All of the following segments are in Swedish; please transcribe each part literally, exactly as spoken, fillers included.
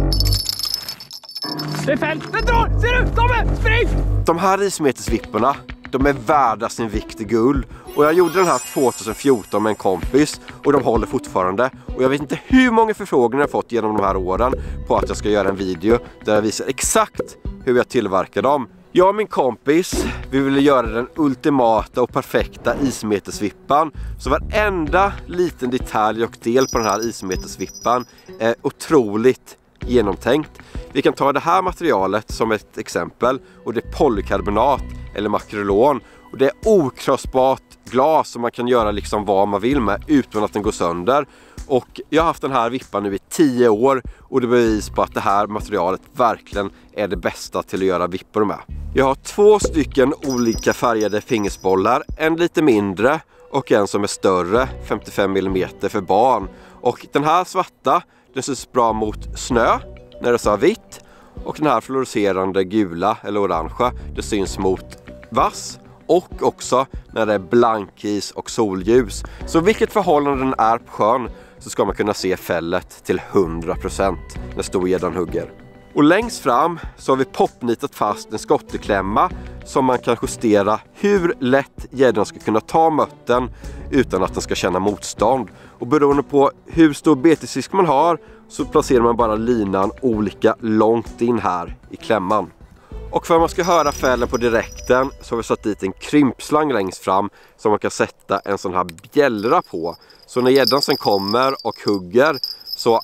Det är fält! Den drar! Ser du? De är! Spring! De här ismetersvipporna, de är värda sin vikt i guld. Och jag gjorde den här tjugohundrafjorton med en kompis och de håller fortfarande. Och jag vet inte hur många förfrågningar jag fått genom de här åren på att jag ska göra en video där jag visar exakt hur jag tillverkar dem. Jag och min kompis, vi ville göra den ultimata och perfekta ismetersvippan. Så varenda liten detalj och del på den här ismetersvippan är otroligt genomtänkt. Vi kan ta det här materialet som ett exempel och det är polykarbonat eller makrolon. Och det är okrossbart glas som man kan göra liksom vad man vill med utan att den går sönder. Och jag har haft den här vippan nu i tio år och det är bevis på att det här materialet verkligen är det bästa till att göra vippor med. Jag har två stycken olika färgade fingersbollar, en lite mindre och en som är större, femtiofem millimeter för barn. Och den här svarta, den syns bra mot snö när det är så vitt. Och den här fluorescerande gula eller orangea, det syns mot vass. Och också när det är blankis och solljus. Så vilket förhållande den är på sjön så ska man kunna se fället till hundra procent när storgäddan hugger. Och längst fram så har vi popnitat fast en skotteklämma som man kan justera hur lätt gäddan ska kunna ta mötten utan att den ska känna motstånd. Och beroende på hur stor betesfisk man har så placerar man bara linan olika långt in här i klämman. Och för att man ska höra fällen på direkten så har vi satt dit en krympslang längst fram som man kan sätta en sån här bjällra på. Så när gäddan sen kommer och hugger så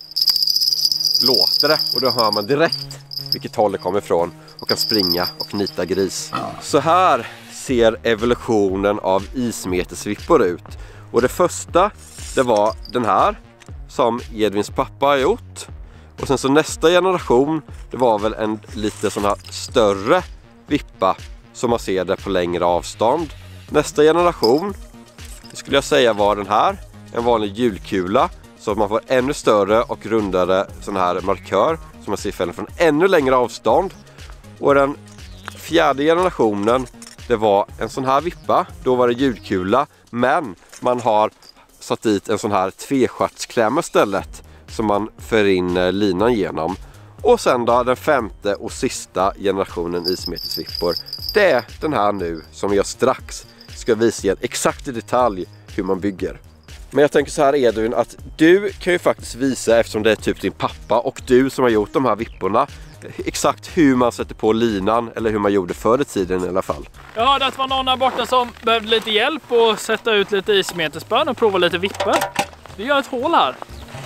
låter det och då hör man direkt vilket håll det kommer ifrån och kan springa och nita gris. Så här ser evolutionen av ismetersvippor ut. Och det första, det var den här som Edvins pappa har gjort. Och sen så nästa generation, det var väl en lite sån här större vippa som man ser det på längre avstånd. Nästa generation, det skulle jag säga var den här, en vanlig hjulkula. Så att man får ännu större och rundare sån här markör som man ser fällen från ännu längre avstånd. Och den fjärde generationen, det var en sån här vippa. Då var det hjulkula, men man har satt dit en sån här tvestjärtsklämma istället som man för in linan genom. Och sen då den femte och sista generationen ismetersvippor. Det är den här nu som jag strax ska visa er exakt i detalj hur man bygger. Men jag tänker så här Edvin, att du kan ju faktiskt visa, eftersom det är typ din pappa och du som har gjort de här vipporna, exakt hur man sätter på linan eller hur man gjorde förr i tiden i alla fall. Jag hörde att det var någon där borta som behövde lite hjälp och sätta ut lite ismeterspön och prova lite vippor. Vi gör ett hål här.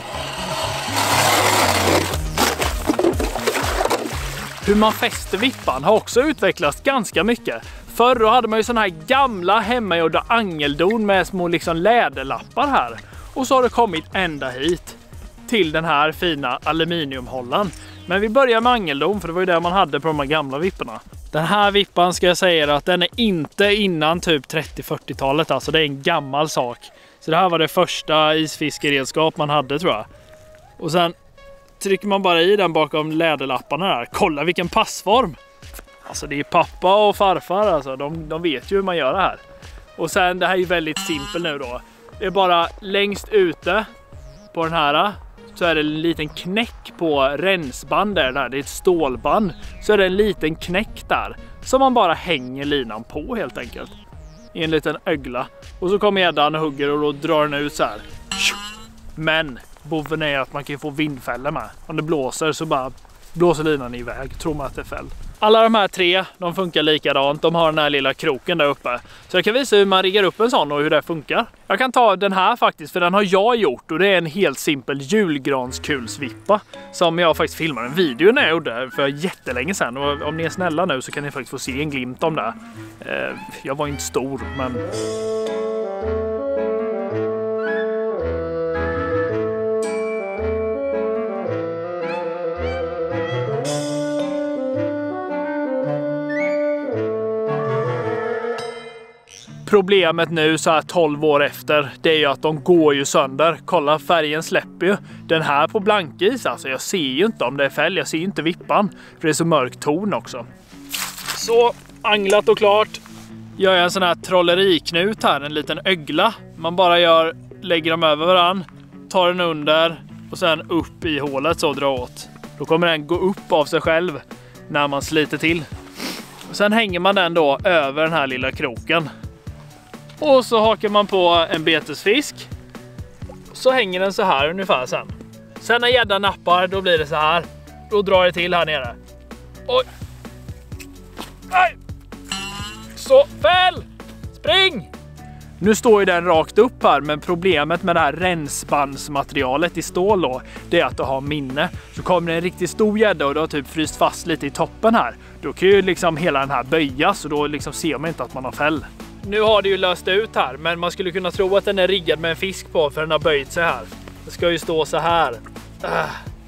Hur man fäster vippan har också utvecklats ganska mycket. Förr då hade man ju såna här gamla hemmagjorda angeldon med små liksom läderlappar här. Och så har det kommit ända hit till den här fina aluminiumhållan. Men vi börjar med angeldon för det var ju det man hade på de här gamla vipporna. Den här vippan ska jag säga att den är inte innan typ trettio-fyrtiotalet, alltså det är en gammal sak. Så det här var det första isfiskeredskap man hade tror jag. Och sen trycker man bara i den bakom läderlapparna där. Kolla vilken passform! Alltså det är pappa och farfar alltså, de, de vet ju hur man gör det här. Och sen det här är ju väldigt simpelt nu då. Det är bara längst ute på den här så är det en liten knäck på rensband där, där. Det är ett stålband. Så är det en liten knäck där som man bara hänger linan på helt enkelt. I en liten ögla. Och så kommer gäddan och hugger och då drar den ut så här. Men boven är att man kan få vindfällor med. Om det blåser så bara blåser linan iväg, tror man att det är fäll. Alla de här tre, de funkar likadant. De har den här lilla kroken där uppe. Så jag kan visa hur man riggar upp en sån och hur det funkar. Jag kan ta den här faktiskt, för den har jag gjort. Och det är en helt simpel julgranskulsvippa. Som jag faktiskt filmade en video när jag gjorde för jättelänge sedan. Och om ni är snälla nu så kan ni faktiskt få se en glimt om det. Jag var inte stor, men... Problemet nu så här tolv år efter, det är ju att de går ju sönder. Kolla, färgen släpper ju. Den här på blankis, alltså jag ser ju inte om det är färg, jag ser ju inte vippan. För det är så mörk ton också. Så, anglat och klart. Gör jag en sån här trolleriknut här, en liten ögla. Man bara gör, lägger dem över varann, tar den under och sen upp i hålet så drar åt. Då kommer den gå upp av sig själv när man sliter till. Sen hänger man den då över den här lilla kroken. Och så hakar man på en betesfisk. Så hänger den så här ungefär sen. Sen när gäddan nappar, då blir det så här. Då drar det till här nere. Oj! Nej! Så, fäll! Spring! Nu står ju den rakt upp här, men problemet med det här rensbandsmaterialet i stål då, det är att du har minne. Så kommer det en riktigt stor gädda och du har typ fryst fast lite i toppen här. Då kan ju liksom hela den här böjas och då liksom ser man inte att man har fäll. Nu har det ju löst ut här, men man skulle kunna tro att den är riggad med en fisk på för den har böjt sig här. Det ska ju stå så här. Uh.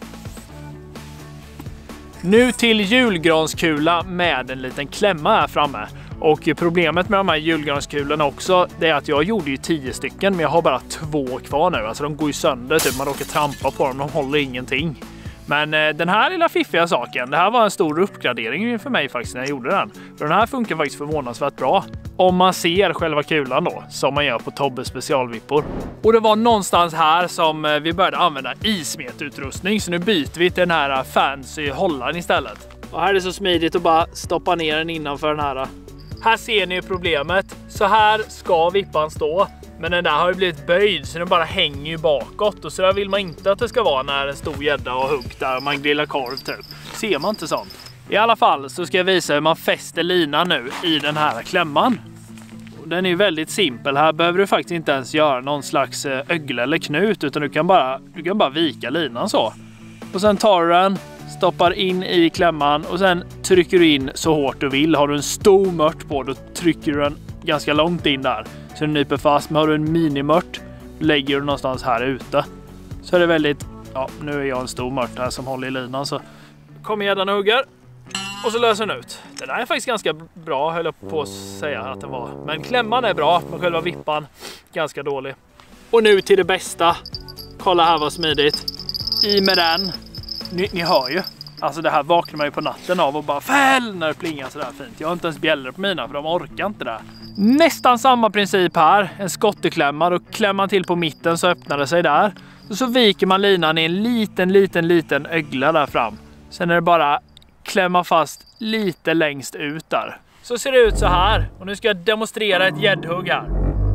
Nu till julgranskula med en liten klämma här framme. Och problemet med de här julgranskulorna också, det är att jag gjorde ju tio stycken, men jag har bara två kvar nu. Alltså de går ju sönder, typ man råkar trampa på dem, de håller ingenting. Men eh, den här lilla fiffiga saken, det här var en stor uppgradering för mig faktiskt när jag gjorde den. För den här funkar faktiskt förvånansvärt bra. Om man ser själva kulan då, som man gör på Tobbe specialvippor. Och det var någonstans här som eh, vi började använda ismetutrustning, så nu byter vi till den här fancy hållaren istället. Och här är det så smidigt att bara stoppa ner den innanför den här. Här ser ni ju problemet. Så här ska vippan stå. Men den där har ju blivit böjd så den bara hänger ju bakåt. Och så där vill man inte att det ska vara när en stor gädda och hugg där och man grillar korv typ. Ser man inte sånt. I alla fall så ska jag visa hur man fäster linan nu i den här klämman. Och den är ju väldigt simpel. Här behöver du faktiskt inte ens göra någon slags ögle eller knut. Utan du kan bara, du kan bara vika linan så. Och sen tar du den. Stoppar in i klämman och sen trycker du in så hårt du vill. Har du en stor mört på, då trycker du den ganska långt in där. Så den nyper fast. Men har du en minimört, lägger du någonstans här ute. Så är det väldigt, ja nu är jag en stor mört här som håller i linan. Så kommer gäddan och hugger. Och så löser den ut. Den här är faktiskt ganska bra, höll jag på att säga att den var. Men klämman är bra, men själva vippan ganska dålig. Och nu till det bästa. Kolla här vad smidigt. I med den. Ni, ni hör ju. Alltså det här vaknar man ju på natten av och bara fäll när det plingar sådär fint. Jag har inte ens bjällor på mina för de orkar inte det. Nästan samma princip här. En skotteklämma. Då klämmer man till på mitten så öppnar det sig där. Och så viker man linan i en liten, liten, liten ögla där fram. Sen är det bara klämma fast lite längst ut där. Så ser det ut så här. Och nu ska jag demonstrera ett gäddhugg här.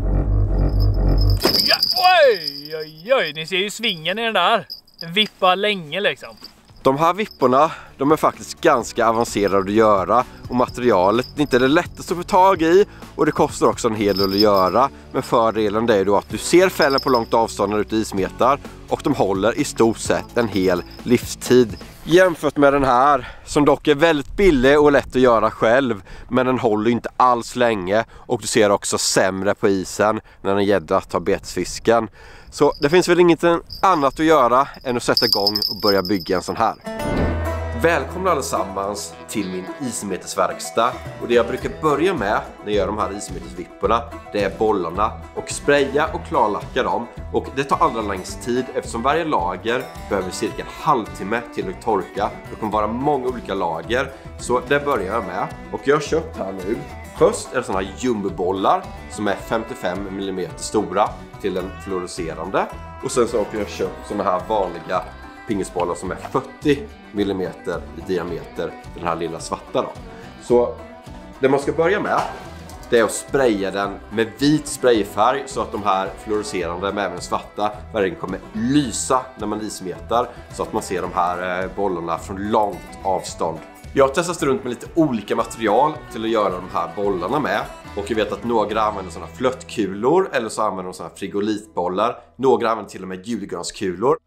Ja, oj, oj, oj. Ni ser ju svingen i den där. Den vippar länge liksom. De här vipporna, de är faktiskt ganska avancerade att göra och materialet är inte det lättaste att få tag i och det kostar också en hel del att göra. Men fördelen är då att du ser fällen på långt avstånd när du ismetar och de håller i stort sett en hel livstid. Jämfört med den här som dock är väldigt billig och lätt att göra själv, men den håller inte alls länge och du ser också sämre på isen när en gädda tar betesfisken. Så det finns väl inget annat att göra än att sätta igång och börja bygga en sån här. Välkomna allesammans till min ismetesverkstad. Och det jag brukar börja med när jag gör de här ismetesvipporna, det är bollarna och spraya och klarlacka dem. Och det tar allra längst tid eftersom varje lager behöver cirka en halvtimme till att torka. Det kommer vara många olika lager, så det börjar jag med. Och jag har köpt här nu. Först är det såna här jumbobollar som är femtiofem millimeter stora till den fluorescerande. Och sen så har jag köpt såna här vanliga pingisbollar som är fyrtio millimeter i diameter till den här lilla svarta då. Så det man ska börja med, det är att spraya den med vit sprayfärg så att de här fluorescerande med även svarta verkligen kommer lysa när man ismetar så att man ser de här bollarna från långt avstånd. Jag har testat runt med lite olika material till att göra de här bollarna med. Och jag vet att några använder sådana flöttkulor eller så använder de sådana frigolitbollar. Några använder till och med julgranskulor.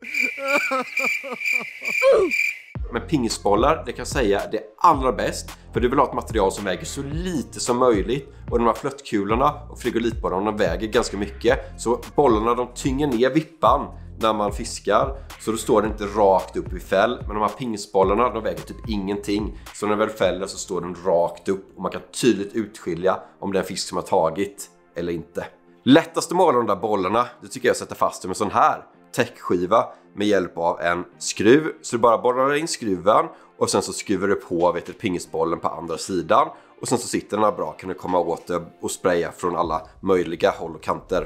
Men pingisbollar, det kan jag säga, det är allra bäst. För du vill ha ett material som väger så lite som möjligt. Och de här flöttkulorna och frigolitbollarna väger ganska mycket. Så bollarna, de tynger ner vippan när man fiskar, så då står det inte rakt upp i fäll. Men de här pingisbollarna, de väger typ ingenting. Så när den väl fäller så står den rakt upp och man kan tydligt utskilja om det är en fisk som har tagit eller inte. Lättast att måla de där bollarna, det tycker jag sätter fast dem med en sån här täckskiva med hjälp av en skruv. Så du bara borrar in skruven och sen så skruvar du på vet du, pingisbollen på andra sidan. Och sen så sitter den här bra, kan du komma åt det och spraya från alla möjliga håll och kanter.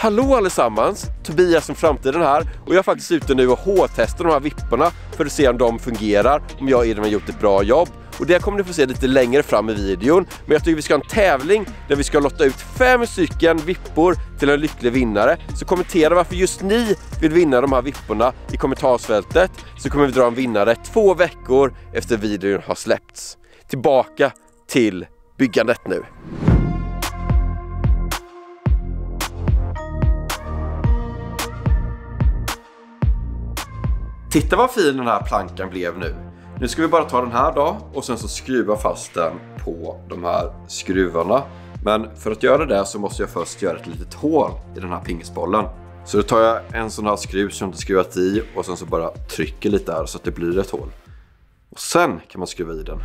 Hallå allesammans, Tobias från framtiden här och jag är faktiskt ute nu och H-testar de här vipporna för att se om de fungerar, om jag och Edvin har gjort ett bra jobb. Och det kommer ni få se lite längre fram i videon. Men jag tycker vi ska ha en tävling där vi ska lotta ut fem stycken vippor till en lycklig vinnare. Så kommentera varför just ni vill vinna de här vipporna i kommentarsfältet, så kommer vi dra en vinnare två veckor efter videon har släppts. Tillbaka till byggandet nu. Titta vad fin den här plankan blev nu. Nu ska vi bara ta den här då och sen så skruva fast den på de här skruvarna. Men för att göra det så måste jag först göra ett litet hål i den här pingisbollen. Så då tar jag en sån här skruv som jag inte skruvat i och sen så bara trycker lite där så att det blir ett hål. Och sen kan man skruva i den.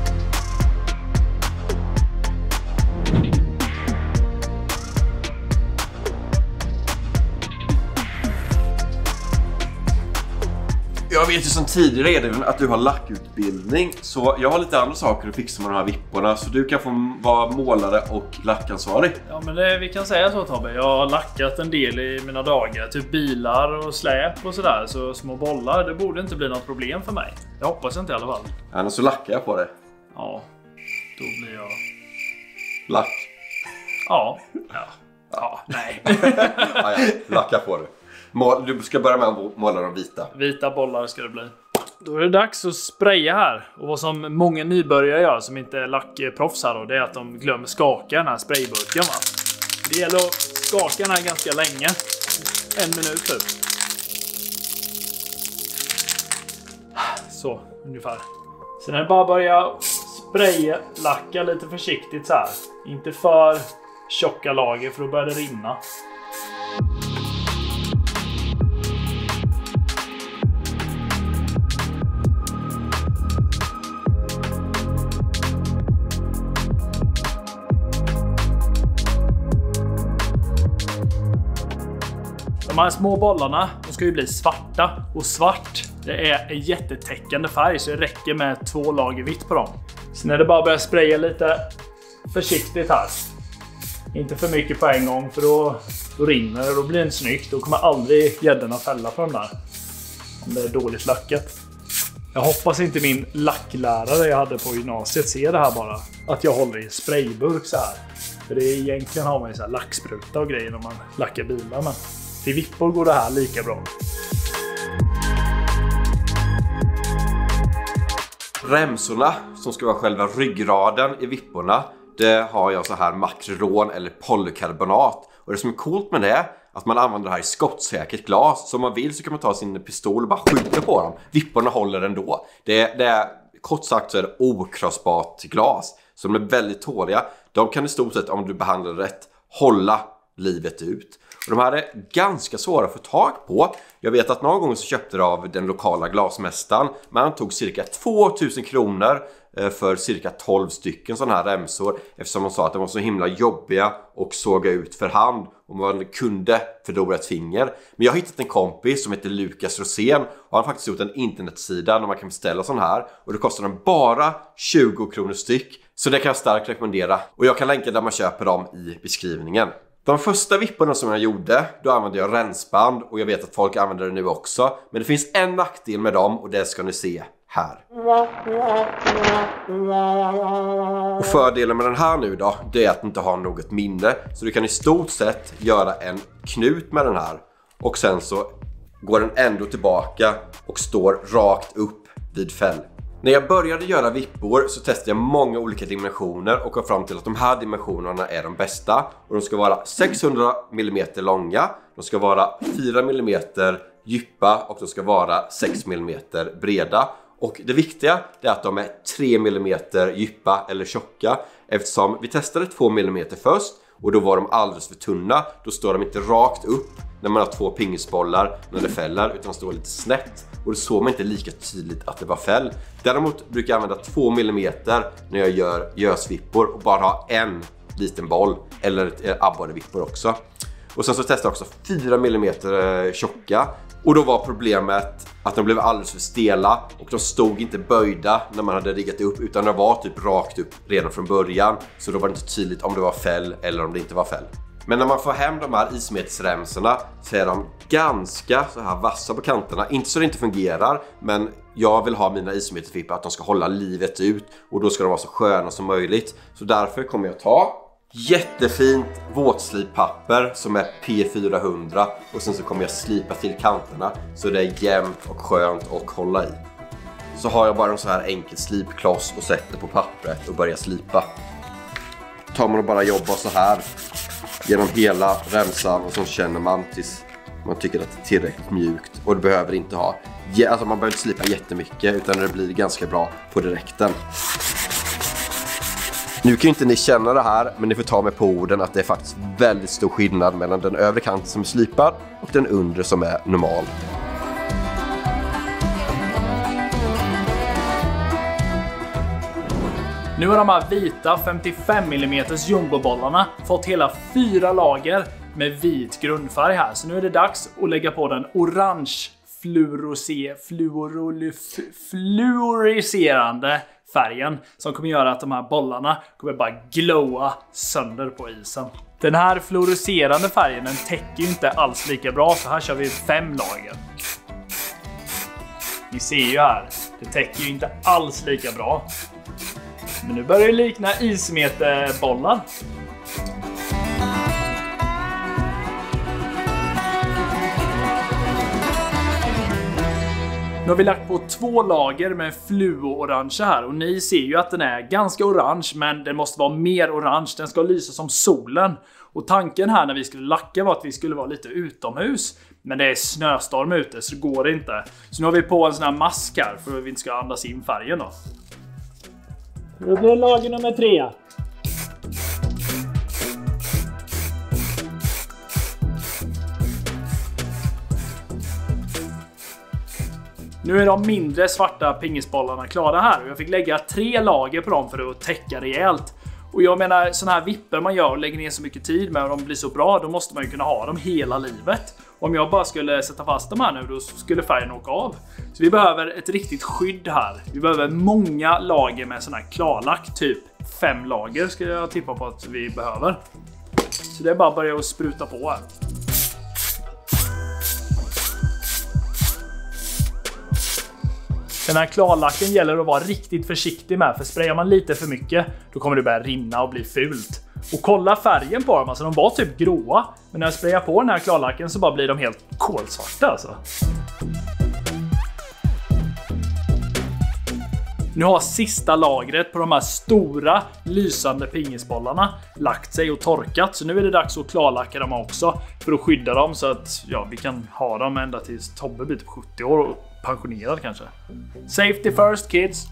Jag vet ju som tidigare Edvin att du har lackutbildning, så jag har lite andra saker att fixa med de här vipporna, så du kan få vara målare och lackansvarig. Ja, men det, vi kan säga så Tobbe. Jag har lackat en del i mina dagar, typ bilar och släp och sådär, så små bollar, det borde inte bli något problem för mig. Jag hoppas inte i alla fall. Ja, så lackar jag på det. Ja, då blir jag... Lack. Ja, ja, ja, nej. Ja, ja, lacka på det. Mål, du ska börja med att måla de vita. Vita bollar ska det bli. Då är det dags att spraya här. Och vad som många nybörjare gör som inte är lackproffs här då, det är att de glömmer skaka den här sprayburken, va? Det gäller att skaka den här ganska länge. En minut typ. Så, ungefär. Sen är det bara att börja spraya, lacka lite försiktigt så här. Inte för tjocka lager för då börjar det rinna. De här små bollarna, de ska ju bli svarta, och svart, det är en jättetäckande färg så det räcker med två lager vitt på dem. Sen är det bara att börja spraya lite försiktigt här. Inte för mycket på en gång för då, då rinner det, då blir det snyggt. Då kommer aldrig gäddorna fälla på dem där. Om det är dåligt lackat. Jag hoppas inte min lacklärare jag hade på gymnasiet ser det här bara. Att jag håller i sprayburk så här. För det är egentligen har man ju så här lackspruta och grejer när man lackar bilar, men till vippor går det här lika bra. Remsorna som ska vara själva ryggraden i vipporna, det har jag så här makron eller polykarbonat. Och det som är coolt med det är att man använder det här i skottsäkert glas. Så om man vill så kan man ta sin pistol och bara skjuta på dem. Vipporna håller ändå. Det, det är kort sagt så är det okrossbart glas. Så de är väldigt tåliga. De kan i stort sett, om du behandlar rätt, hålla livet ut. Och de här är ganska svåra att få tag på. Jag vet att någon gång så köpte det av den lokala glasmästaren. Men han tog cirka tvåtusen kronor för cirka tolv stycken sådana här remsor. Eftersom man sa att de var så himla jobbiga och såga ut för hand. Och man kunde förlora ett finger. Men jag har hittat en kompis som heter Lukas Rosén. Och han har faktiskt gjort en internetsida där man kan beställa sån här. Och det kostar den bara tjugo kronor styck. Så det kan jag starkt rekommendera. Och jag kan länka där man köper dem i beskrivningen. De första vipporna som jag gjorde, då använde jag rensband. Och jag vet att folk använder det nu också. Men det finns en nackdel med dem och det ska ni se här. Och fördelen med den här nu då, det är att inte ha något minne. Så du kan i stort sett göra en knut med den här. Och sen så går den ändå tillbaka och står rakt upp vid fäll. När jag började göra vippor så testade jag många olika dimensioner och kom fram till att de här dimensionerna är de bästa. Och de ska vara sexhundra millimeter långa, de ska vara fyra millimeter djupa och de ska vara sex millimeter breda. Och det viktiga är att de är tre millimeter djupa eller tjocka, eftersom vi testade två millimeter först och då var de alldeles för tunna. Då står de inte rakt upp när man har två pingisbollar när det fäller, utan de står lite snett. Och då såg man inte lika tydligt att det var fäll. Däremot brukar jag använda två millimeter när jag gör görsvippor och bara ha en liten boll eller abborrevippor också. Och sen så testade jag också fyra millimeter tjocka. Och då var problemet att de blev alldeles för stela och de stod inte böjda när man hade riggat upp, utan de var typ rakt upp redan från början. Så då var det inte tydligt om det var fäll eller om det inte var fäll. Men när man får hem de här ismetesremsorna så är de ganska så här vassa på kanterna. Inte så det inte fungerar, men jag vill ha mina ismetesvippar att de ska hålla livet ut. Och då ska de vara så sköna som möjligt. Så därför kommer jag ta jättefint våtslipapper som är P fyrahundra. Och sen så kommer jag slipa till kanterna så det är jämnt och skönt att hålla i. Så har jag bara en så här enkel slipkloss och sätter på pappret och börjar slipa. Tar man och bara jobbar så här genom hela remsan och så känner man tills man tycker att det är tillräckligt mjukt. Och det behöver inte ha, alltså man behöver inte slipa jättemycket utan det blir ganska bra på direkten. Nu kan ju inte ni känna det här, men ni får ta med på orden att det är faktiskt väldigt stor skillnad mellan den övre kanten som är slipad och den undre som är normal. Nu har de här vita femtiofem millimeter jumbobollarna fått hela fyra lager med vit grundfärg här. Så nu är det dags att lägga på den orange fluorose, fluoriserande färgen som kommer göra att de här bollarna kommer bara glowa sönder på isen. Den här fluoriserande färgen den täcker ju inte alls lika bra, så här kör vi fem lager. Ni ser ju här, det täcker ju inte alls lika bra. Men nu börjar det likna ismetebollar. Nu har vi lagt på två lager med fluo-orange här. Och ni ser ju att den är ganska orange, men den måste vara mer orange. Den ska lysa som solen. Och tanken här när vi skulle lacka var att vi skulle vara lite utomhus. Men det är snöstorm ute så det går inte. Så nu har vi på en sån här mask här för att vi inte ska andas in färgen då. Nu blir det lager nummer tre. Nu är de mindre svarta pingisbollarna klara här och jag fick lägga tre lager på dem för att täcka rejält. Och jag menar, sådana här vipper man gör och lägger ner så mycket tid med och de blir så bra, då måste man ju kunna ha dem hela livet. Om jag bara skulle sätta fast dem här nu, då skulle färgen åka av. Så vi behöver ett riktigt skydd här. Vi behöver många lager med sån här klarlack, typ fem lager skulle jag tippa på att vi behöver. Så det är bara att börja att spruta på här. Den här klarlacken gäller att vara riktigt försiktig med, för sprayar man lite för mycket då kommer det börja rinna och bli fult. Och kolla färgen på dem, alltså de var typ gråa, men när jag sprayar på den här klarlacken så bara blir de helt kolsvarta alltså. Nu har sista lagret på de här stora lysande pingisbollarna lagt sig och torkat, så nu är det dags att klarlacka dem också för att skydda dem så att ja, vi kan ha dem ända tills Tobbe blir typ sjuttio år och pensionerad kanske. Safety first, kids.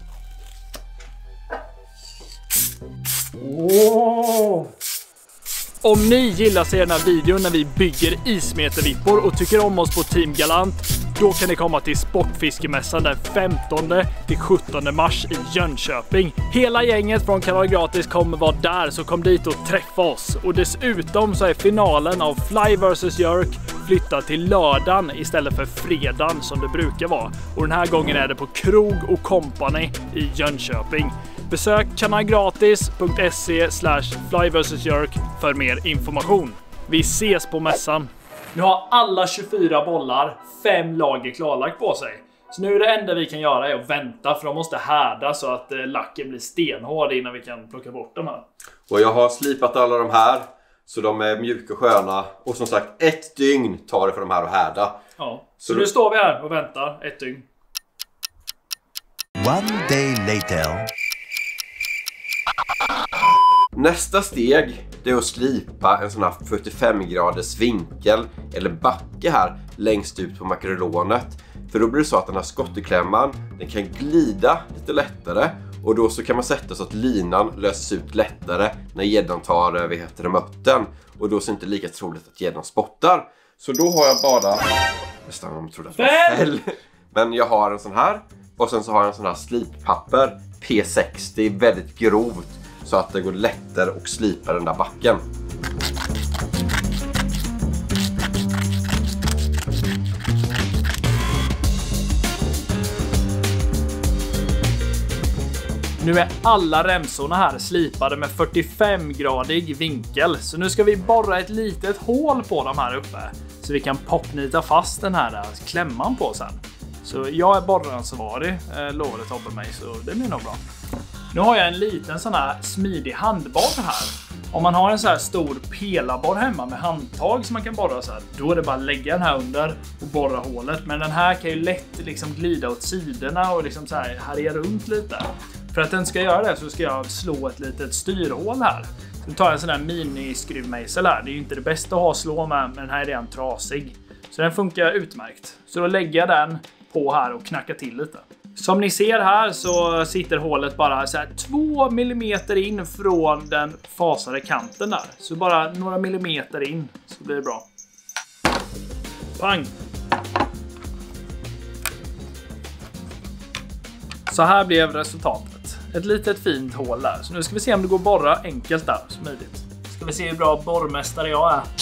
Oh. Om ni gillar sig den här videon när vi bygger ismetervippor och tycker om oss på Team Galant, då kan ni komma till Sportfiskemässan den femtonde till sjuttonde mars i Jönköping. Hela gänget från Kanal Gratis kommer vara där, så kom dit och träffa oss. Och dessutom så är finalen av Fly versus Jerk flyttad till lördagen istället för fredagen som det brukar vara. Och den här gången är det på Krog och Company i Jönköping. Besök kanalgratis punkt se slash fly versus jerk för mer information. Vi ses på mässan. Nu har alla tjugofyra bollar fem lager klarlagt på sig. Så nu är det enda vi kan göra är att vänta, för de måste härda så att lacken blir stenhård innan vi kan plocka bort dem här. Och jag har slipat alla de här så de är mjuka och sköna. Och som sagt, ett dygn tar det för de här att härda. Ja, så, så nu står vi här och väntar ett dygn. One day later. Nästa steg det är att slipa en sån här fyrtiofem graders vinkel eller backe här längst ut på makrelonet. För då blir det så att den här skotteklämman den kan glida lite lättare. Och då så kan man sätta så att linan löses ut lättare när gäddan tar vad heter det, mötten. Och då så är det inte lika troligt att gäddan spottar. Så då har jag bara... Nästan om jag trodde att det var fäll. Men jag har en sån här. Och sen så har jag en sån här slippapper. P sextio, väldigt grovt. Så att det går lättare att slipa den där backen. Nu är alla remsorna här slipade med fyrtiofem gradig vinkel. Så nu ska vi borra ett litet hål på dem här uppe. Så vi kan popnita fast den här klämman på sen. Så jag är borransvarig, eh, lovade Tobbe mig, så det blir nog bra. Nu har jag en liten sån här smidig handborr här. Om man har en så här stor pelarborr hemma med handtag som man kan borra så här, då är det bara att lägga den här under och borra hålet. Men den här kan ju lätt liksom glida åt sidorna och liksom så här härja runt lite. För att den ska göra det så ska jag slå ett litet styrhål här. Så tar jag en sån här miniskruvmejsel här. Det är ju inte det bästa att ha slå med, men den här är redan trasig. Så den funkar utmärkt. Så då lägger jag den på här och knackar till lite. Som ni ser här så sitter hålet bara så här två millimeter in från den fasade kanten där. Så bara några millimeter in så blir det bra. Pang! Så här blev resultatet. Ett litet fint hål där. Så nu ska vi se om det går att borra enkelt där, smidigt. Ska vi se hur bra borrmästare jag är.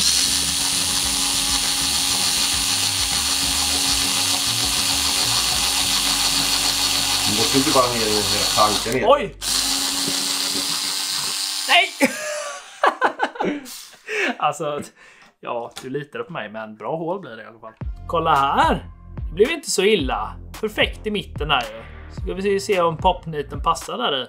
Du måste inte bara ner i hela tanken ner. Oj! Nej! Alltså, ja, du litar på mig, men bra hål blir det i alla fall. Kolla här! Det blev inte så illa. Perfekt i mitten här ju. Ska vi se om popniten passar där i.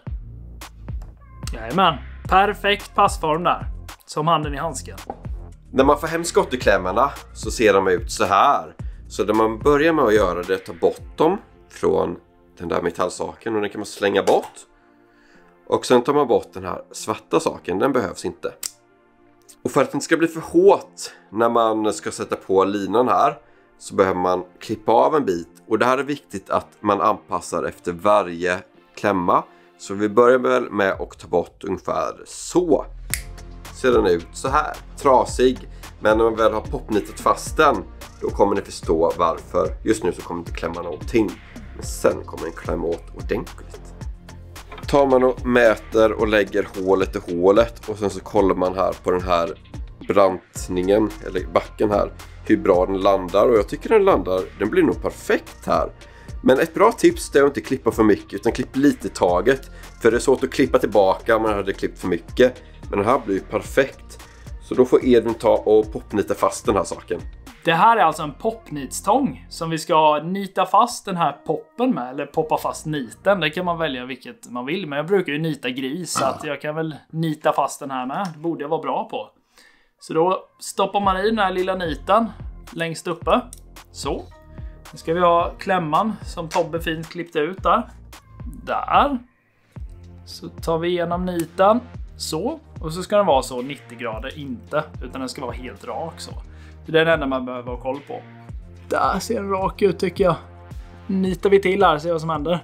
Jajamän. Perfekt passform där. Som handen i handsken. När man får hem skotteklämmorna så ser de ut så här. Så det man börjar med att göra det är att ta bort dem från den där metallsaken, och den kan man slänga bort. Och sen tar man bort den här svarta saken, den behövs inte. Och för att det inte ska bli för hårt när man ska sätta på linan här så behöver man klippa av en bit. Och det här är viktigt att man anpassar efter varje klämma. Så vi börjar väl med att ta bort ungefär så. Ser den ut så här, trasig. Men när man väl har popnitat fast den, då kommer ni förstå varför. Just nu så kommer inte klämma någonting. Men sen kommer den klämma åt ordentligt. Tar man och mäter och lägger hålet i hålet. Och sen så kollar man här på den här brantningen, eller backen här, hur bra den landar. Och jag tycker den landar, den blir nog perfekt här. Men ett bra tips är att inte klippa för mycket, utan klipp lite i taget. För det är svårt att klippa tillbaka om man hade klippt för mycket. Men den här blir ju perfekt. Så då får Edvin ta och popnita fast den här saken. Det här är alltså en popnitstång som vi ska nita fast den här poppen med, eller poppa fast niten. Det kan man välja vilket man vill, men jag brukar ju nita gris, så att jag kan väl nita fast den här med. Det borde jag vara bra på. Så då stoppar man i den här lilla niten längst uppe. Så. Nu ska vi ha klämman som Tobbe fint klippte ut där. Där. Så tar vi igenom niten. Så. Och så ska den vara så nittio grader, inte. Utan den ska vara helt rak så. Det är det enda man behöver ha koll på. Där ser den rak ut tycker jag. Nitar vi till här, ser vad som händer.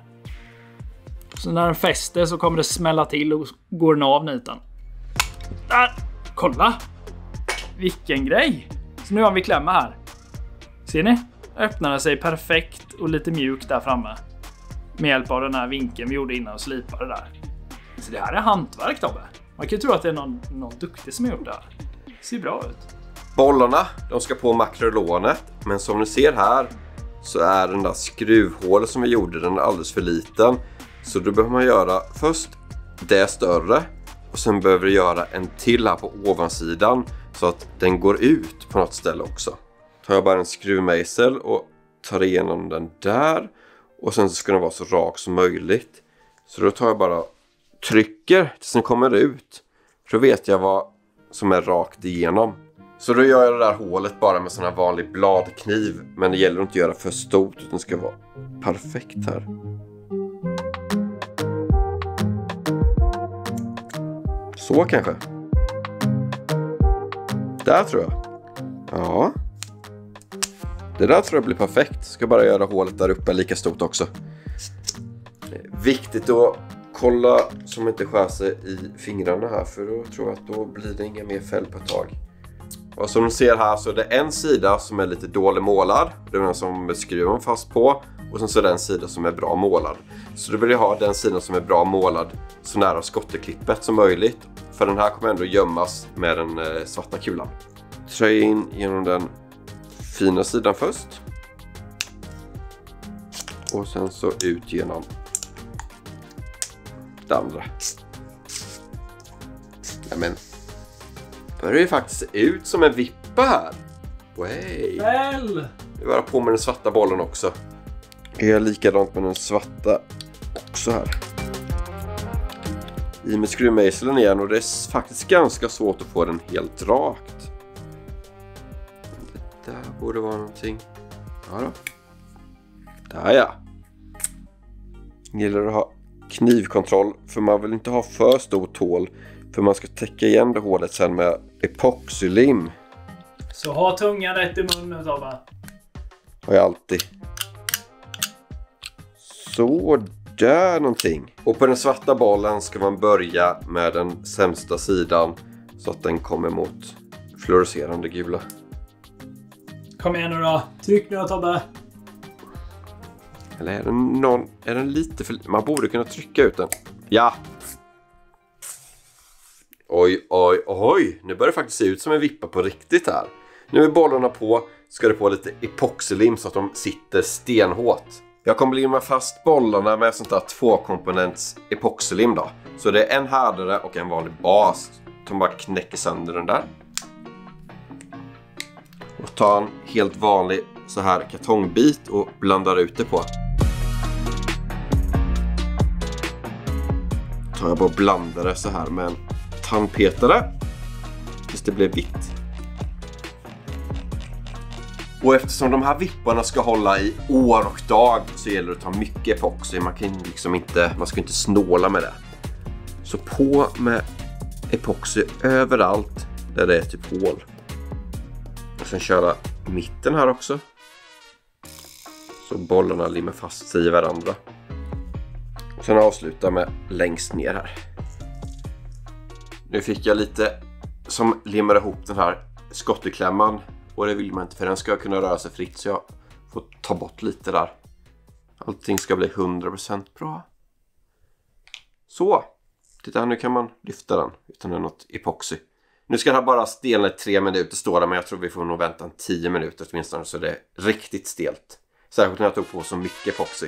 Så när den fäster så kommer det smälla till och går den av niten. Där! Kolla! Vilken grej! Så nu har vi klämma här. Ser ni? Öppnar den sig perfekt och lite mjuk där framme. Med hjälp av den här vinkeln vi gjorde innan och slipade där. Så det här är hantverk, Tobbe. Man kan ju tro att det är någon, någon duktig som har gjort det här. Det ser bra ut. Bollarna, de ska på makrolonet. Men som ni ser här så är den där skruvhålet som vi gjorde, den är alldeles för liten. Så då behöver man göra först det större. Och sen behöver du göra en till här på ovansidan. Så att den går ut på något ställe också. Tar jag bara en skruvmejsel och tar igenom den där. Och sen så ska den vara så rak som möjligt. Så då tar jag bara trycker tills den kommer ut. För då vet jag vad som är rakt igenom. Så då gör jag det där hålet bara med sån här vanlig bladkniv. Men det gäller att inte göra för stort, utan det ska vara perfekt här. Så kanske. Där tror jag. Ja. Det där tror jag blir perfekt. Ska bara göra hålet där uppe lika stort också. Viktigt att kolla som inte skär sig i fingrarna här. För då tror jag att då blir det inga mer fäll på ett tag. Och som ni ser här så är det en sida som är lite dålig målad. Det är den som med skruven fast på. Och sen så är det en sida som är bra målad. Så då vill jag ha den sidan som är bra målad så nära skotteklippet som möjligt. För den här kommer ändå gömmas med den eh, svarta kulan. Trä in genom den fina sidan först. Och sen så ut genom det andra. Ja, men börjar ju faktiskt se ut som en vippa här. Way. Väl! Nu var jag på med den svarta bollen också. Jag gör likadant med den svarta också här. I med skruvmejseln igen, och det är faktiskt ganska svårt att få den helt rakt. Det där borde vara någonting. Ja då. Där ja. Det gäller att ha knivkontroll, för man vill inte ha för stort hål, för man ska täcka igen det hålet sen med epoxylim. Så ha tungan rätt i munnen, Tobbe. Har jag alltid. Så där någonting. Och på den svarta bollen ska man börja med den sämsta sidan, så att den kommer mot fluorescerande gula. Kom igen nu då. Tryck nu då, Tobbe. Eller är den, någon, är den lite för... Man borde kunna trycka ut den. Ja! Oj, oj, oj. Nu börjar det faktiskt se ut som en vippa på riktigt här. Nu är bollarna på. Ska det på lite epoxylim så att de sitter stenhårt. Jag kommer limma fast bollarna med sånt där tvåkomponents epoxylim då. Så det är en härdare och en vanlig bas. De bara knäcker sönder den där. Och tar en helt vanlig så här kartongbit och blandar ut det på. Tar jag bara och blandar det så här med en tandpetare tills det blir vitt. Och eftersom de här vipparna ska hålla i år och dag, så gäller det att ta mycket epoxy. Man kan liksom inte, man ska inte snåla med det. Så på med epoxy överallt där det är typ hål. Och sen köra mitten här också. Så bollarna limmar fast sig i varandra. Och sen avsluta med längst ner här. Nu fick jag lite som limmar ihop den här skotteklämman. Och det vill man inte, för den ska kunna röra sig fritt. Så jag får ta bort lite där. Allting ska bli hundra procent bra. Så. Titta, nu kan man lyfta den utan något epoxy. Nu ska den här bara stelna i tre minuter står det, men jag tror vi får nog vänta en tio minuter åtminstone, så det är riktigt stelt. Särskilt när jag tog på så mycket epoxy.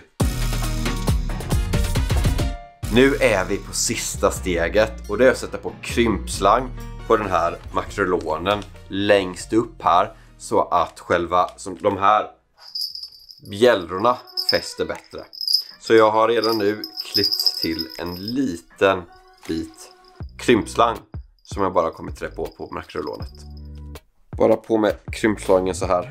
Nu är vi på sista steget, och det är att sätta på krympslang på den här makrolonen längst upp här, så att själva som de här bjällrorna fäster bättre. Så jag har redan nu klippt till en liten bit krympslang som jag bara kommer trä på på makrolonet. Bara på med krympslangen så här.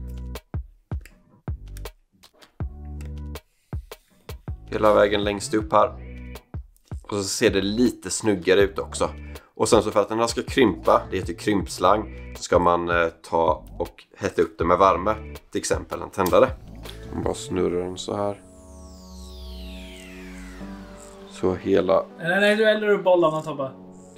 Hela vägen längst upp här. Och så ser det lite snyggare ut också. Och sen så för att den här ska krympa, det heter krympslang, så ska man eh, ta och hetta upp det med värme. Till exempel en tändare. Man bara snurrar den så här. Så hela... Nej, nej, du häller upp bollarna, Tobbe.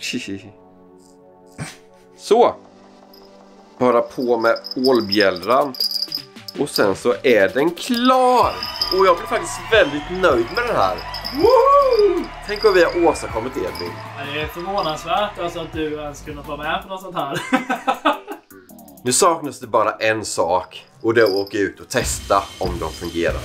Så. Bara på med ålbjällran. Och sen så är den klar. Och jag blir faktiskt väldigt nöjd med den här. Woo! Tänk vad vi har åstadkommit, Edvin. Det är förvånansvärt alltså att du ens kunnat vara med på något sånt här. Nu saknas det bara en sak. Och det är att åka ut och testa om de fungerar.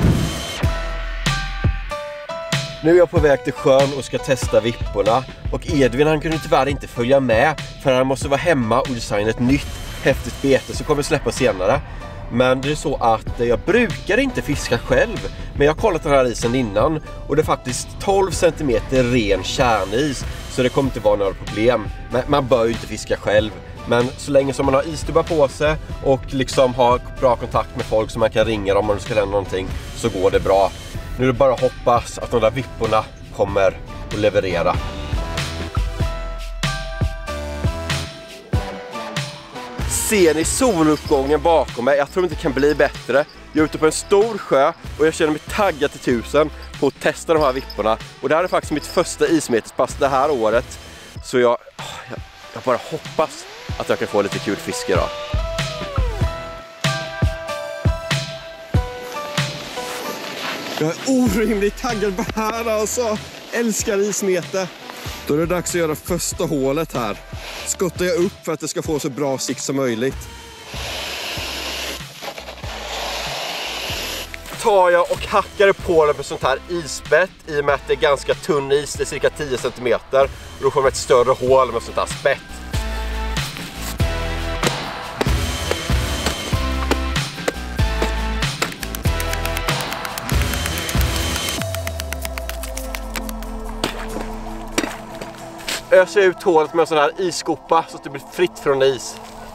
Nu är jag på väg till sjön och ska testa vipporna. Och Edvin, han kunde tyvärr inte följa med, för han måste vara hemma och designa ett nytt häftigt bete som kommer släppa senare. Men det är så att jag brukar inte fiska själv. Men jag har kollat den här isen innan, och det är faktiskt tolv centimeter ren kärnis. Så det kommer inte vara några problem. Men man bör ju inte fiska själv. Men så länge som man har istubar på sig och liksom har bra kontakt med folk som man kan ringa om man ska lämna någonting, så går det bra. Nu är det bara att hoppas att de där vipporna kommer att leverera. Ser ni soluppgången bakom mig? Jag tror inte det kan bli bättre. Jag är ute på en stor sjö och jag känner mig taggad till tusen på att testa de här vipporna. Och det här är faktiskt mitt första ismetespass det här året. Så jag, jag, jag bara hoppas att jag kan få lite kul fiske idag. Jag är orimligt taggad på här alltså. Älskar ismete. Då är det dags att göra första hålet här. Skottar jag upp för att det ska få så bra sikt som möjligt. tar jag och hackar på den på sånt här isbett i och med att det är ganska tunn is, det är cirka tio centimeter. Och då får man ett större hål med sånt här spett. Öser ut hålet med en sån här isskopa så att det blir fritt från is.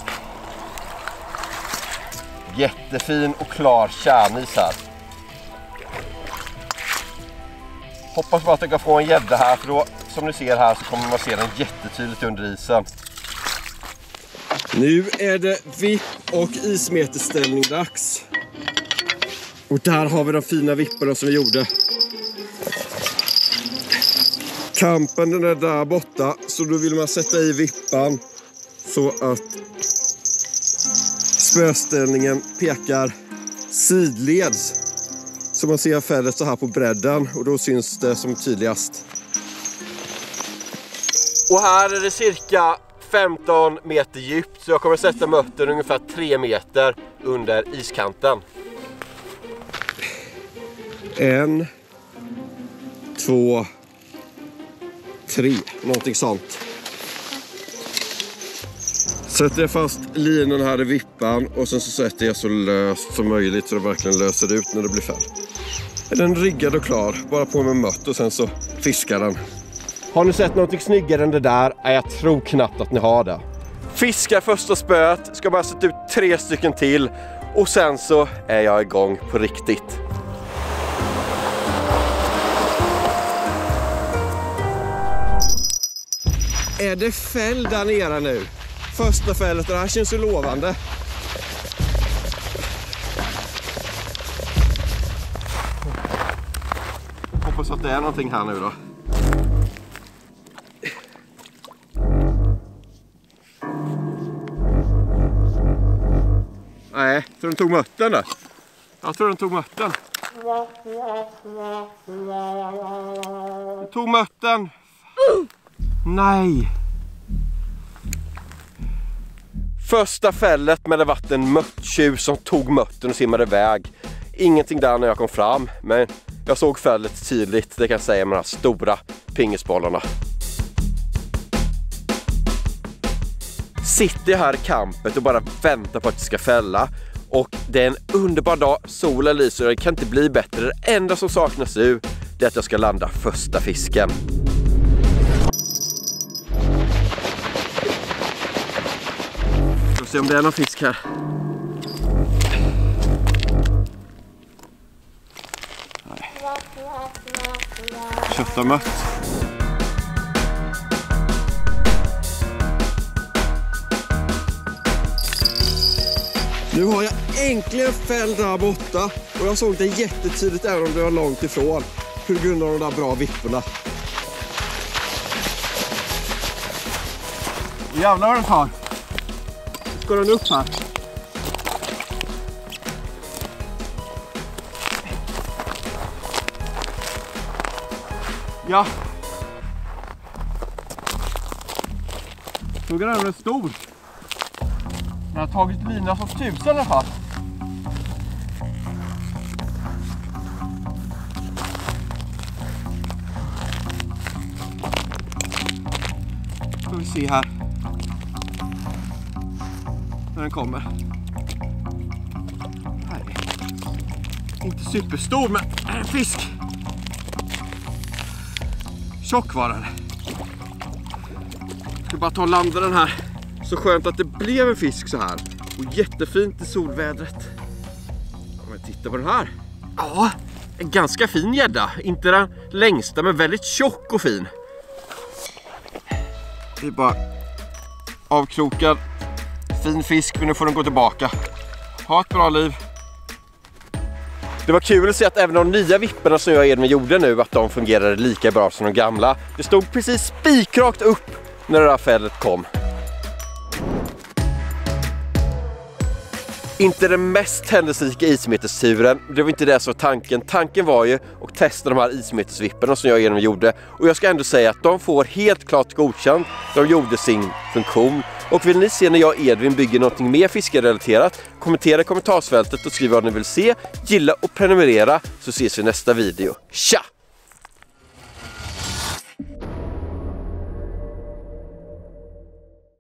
Jättefin och klar kärnis här. Hoppas bara att jag kan få en gädda här, för då, som ni ser här, så kommer man se den jättetydligt under isen. Nu är det vipp och ismeterställning dags. Och där har vi de fina vipporna som vi gjorde. Kampen den är där borta, så då vill man sätta i vippan så att spöställningen pekar sidleds. Så man ser fället så här på bredden, och då syns det som tydligast. Och här är det cirka femton meter djupt, så jag kommer sätta mötten ungefär tre meter under iskanten. En, två, tre, någonting sånt. Sätter jag fast linan här i vippan och sen så sätter jag så löst som möjligt så det verkligen löser ut när det blir fäll. Är den riggad och klar, bara på med mött och sen så fiskar den. Har ni sett någonting snyggare än det där? Jag tror knappt att ni har det. Fiskar första spöet, ska bara sätta ut tre stycken till och sen så är jag igång på riktigt. Är det fäll där nere nu? Första fället, och det här känns ju lovande. Hoppas att det är någonting här nu då. Nej, jag tror den tog mötten där. Jag tror den tog mötten. Den tog mötten. Nej. Första fället med det varit en möttjuv som tog mötten och simmade iväg. Ingenting där när jag kom fram, men jag såg fället tydligt, det kan jag säga, med de här stora pingisbollarna. Sitter jag här i campet och bara väntar på att det ska fälla. Och det är en underbar dag, solen lyser och det kan inte bli bättre. Det enda som saknas nu är att jag ska landa första fisken. Se om det är någon fisk här. Nej. Köttamött. Nu har jag äntligen fäll där borta och jag såg det jättetydligt även om det var långt ifrån. På grund av de där bra vipporna. Jävlar vad den tar. Går den upp här? Ja. Såg den är stor. Den har tagit lina som tusen i alla fall. Ska vi se här. När den kommer. Nej. Inte superstor, men en fisk. Tjock var den. Jag ska bara ta och landa den här. Så skönt att det blev en fisk så här. Och jättefint i solvädret. Om vi tittar på den här. Ja, en ganska fin gädda. Inte den längsta, men väldigt tjock och fin. Det är bara avkrokad. Fin fisk, men nu får den gå tillbaka. Ha ett bra liv. Det var kul att se att även de nya vipporna som jag Edvin gjorde nu, att de fungerade lika bra som de gamla. Det stod precis spikrakt upp när det där fället kom. Inte den mest händelserika ismetersturen. Det var inte det som var tanken. Tanken var ju att testa de här ismetersvipporna som jag Edvin gjorde. Och jag ska ändå säga att de får helt klart godkänt. De gjorde sin funktion. Och vill ni se när jag och Edvin bygger någonting mer fiskerelaterat, kommentera i kommentarsfältet och skriv vad ni vill se, gilla och prenumerera, så ses vi i nästa video. Tja!